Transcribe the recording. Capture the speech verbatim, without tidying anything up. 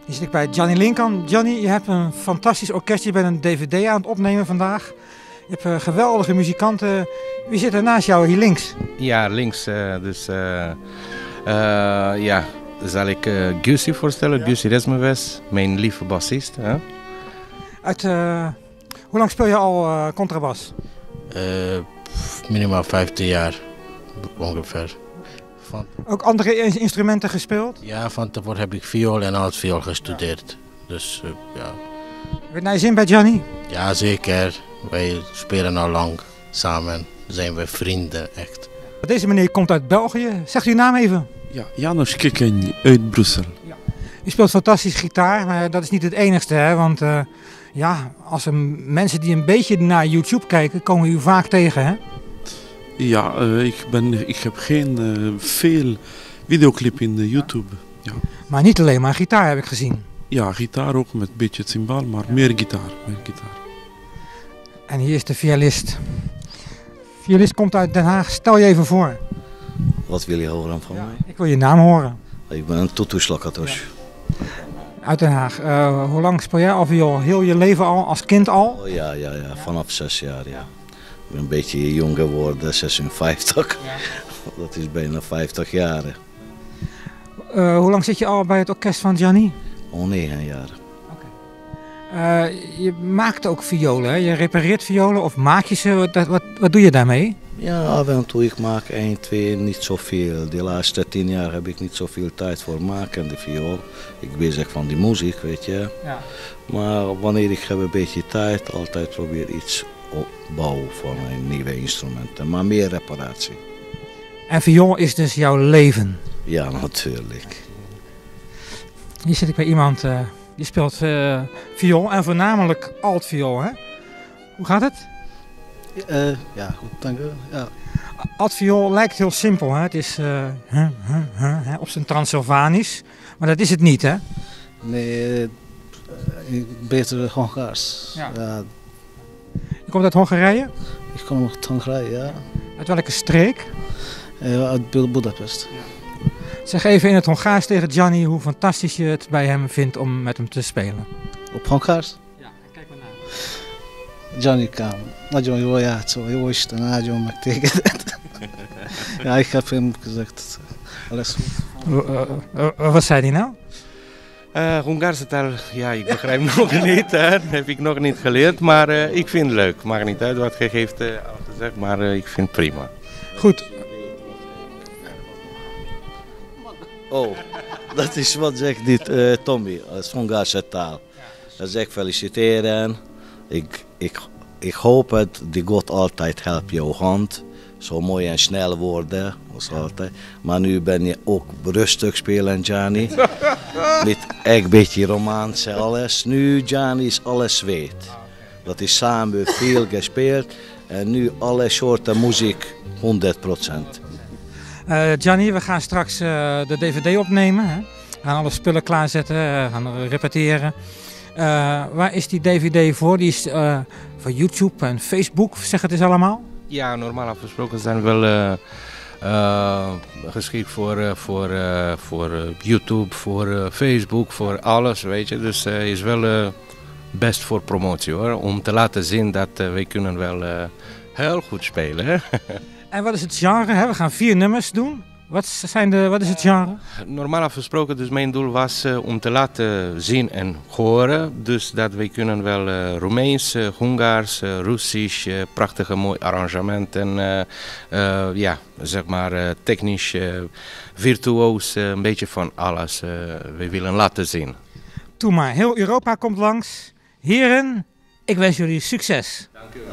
Hier zit ik bij Gianni Lincoln. Gianni, je hebt een fantastisch orkest. Je bent een D V D aan het opnemen vandaag. Je hebt uh, geweldige muzikanten. Wie zit er naast jou hier links? Ja, links. Uh, dus uh, uh, ja, zal ik uh, Gussie voorstellen. Ja. Gussie Resmewes, mijn lieve bassist. Hè? Uit, uh, hoe lang speel je al uh, contrabas? Uh, minimaal vijftien jaar ongeveer. Van... Ook andere instrumenten gespeeld? Ja, van tevoren heb ik viool en altviool gestudeerd. Dus uh, ja. Heb je naar je zin bij Gianni? Ja, zeker. Wij spelen al lang samen. Zijn we vrienden, echt. Deze meneer komt uit België. Zegt u uw naam even? Ja, Janos Kikken uit Brussel. Ja. U speelt fantastisch gitaar, maar dat is niet het enigste, hè? Want uh, ja, als er mensen die een beetje naar YouTube kijken, komen u vaak tegen, hè? Ja, uh, ik, ben, ik heb geen uh, veel videoclip in uh, YouTube. Ja. Maar niet alleen maar gitaar heb ik gezien. Ja, gitaar ook met een beetje cymbal, maar meer gitaar, meer gitaar. En hier is de violist. De violist komt uit Den Haag. Stel je even voor. Wat wil je horen van ja, mij? Ik wil je naam horen. Ik ben een Tutu Slakatos. Ja. Uit Den Haag. Uh, hoe lang speel jij al viool? Heel je leven al? Als kind al? Oh, ja, ja, ja, vanaf zes jaar. Ja. Ik ben een beetje jong geworden, zesenvijftig. Ja. Dat is bijna vijftig jaar. Uh, hoe lang zit je al bij het orkest van Gianni? Al negen jaar. Uh, je maakt ook violen, hè? Je repareert violen of maak je ze? Wat, wat, wat doe je daarmee? Ja, af en toe ik maak één, twee, niet zoveel. De laatste tien jaar heb ik niet zoveel tijd voor maken, de viool. Ik bezig van die muziek, weet je. Ja. Maar wanneer ik heb een beetje tijd, altijd probeer iets opbouwen voor mijn nieuwe instrumenten. Maar meer reparatie. En viool is dus jouw leven? Ja, natuurlijk. Hier zit ik bij iemand... Uh... Je speelt uh, viool en voornamelijk altviool, hè? Hoe gaat het? Uh, ja, goed, dank u. Ja. Altviool lijkt heel simpel, hè? Het is uh, huh, huh, huh, op zijn Transylvanisch, maar dat is het niet, hè? Nee, uh, beter Hongaars. Ja. Ja. Je komt uit Hongarije? Ik kom uit Hongarije, ja. Uit welke streek? Uh, uit Budapest. Ja. Zeg even in het Hongaars tegen Gianni hoe fantastisch je het bij hem vindt om met hem te spelen. Op Hongaars? Ja, kijk maar naar. Giannikám, nagyon jól játszol, jó Isten áldjon meg téged. Ja, ik heb hem gezegd, alles goed. Uh, uh, uh, wat zei hij nou? Uh, Hongaarse taal, ja, ik begrijp nog niet, hè. Dat heb ik nog niet geleerd, maar uh, ik vind het leuk. Maakt niet uit wat je geeft uh, al gezegd, maar uh, ik vind het prima. Goed. Oh, dat is wat zegt dit uh, Tommy, als Hongaarse taal. Dat zegt feliciteren. Ik, ik, ik hoop dat die God altijd helpt jouw hand. Zo mooi en snel worden, als altijd. Maar nu ben je ook rustig spelen, Gianni. Met echt een beetje romaans en alles. Nu, Gianni, is alles weet. Dat is samen veel gespeeld. En nu alle soorten muziek, honderd procent. Uh, Gianni, we gaan straks uh, de D V D opnemen. Hè? We gaan alle spullen klaarzetten, we uh, gaan repeteren. Uh, waar is die D V D voor? Die is uh, voor YouTube en Facebook, zeg het eens allemaal? Ja, normaal afgesproken zijn we wel uh, uh, geschikt voor, uh, voor, uh, voor uh, YouTube, voor uh, Facebook, voor alles, weet je. Dus het uh, is wel uh, best voor promotie, hoor. Om te laten zien dat uh, wij kunnen wel uh, heel goed spelen, hè. En wat is het genre? Hè? We gaan vier nummers doen. Wat, zijn de, wat is het genre? Uh, normaal afgesproken, dus mijn doel was uh, om te laten zien en horen. Dus dat wij kunnen wel uh, Roemeens, uh, Hongaars, uh, Russisch, uh, prachtige mooi arrangementen. Uh, uh, ja, zeg maar uh, technisch, uh, virtuoos, uh, een beetje van alles. Uh, we willen laten zien. Doe maar, heel Europa komt langs. Heren, ik wens jullie succes. Dank u wel.